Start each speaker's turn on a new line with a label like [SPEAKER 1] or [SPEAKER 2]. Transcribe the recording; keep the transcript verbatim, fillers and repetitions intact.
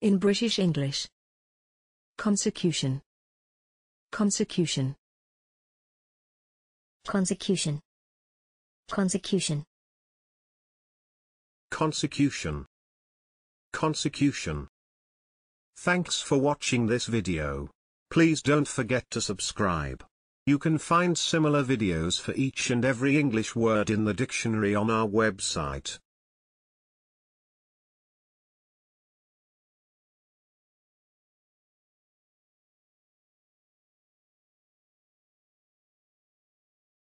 [SPEAKER 1] In British English. Consecution. Consecution.
[SPEAKER 2] Consecution. Consecution.
[SPEAKER 3] Consecution. Consecution. Thanks for watching this video. Please don't forget to subscribe. You can find similar videos for each and every English word in the dictionary on our website.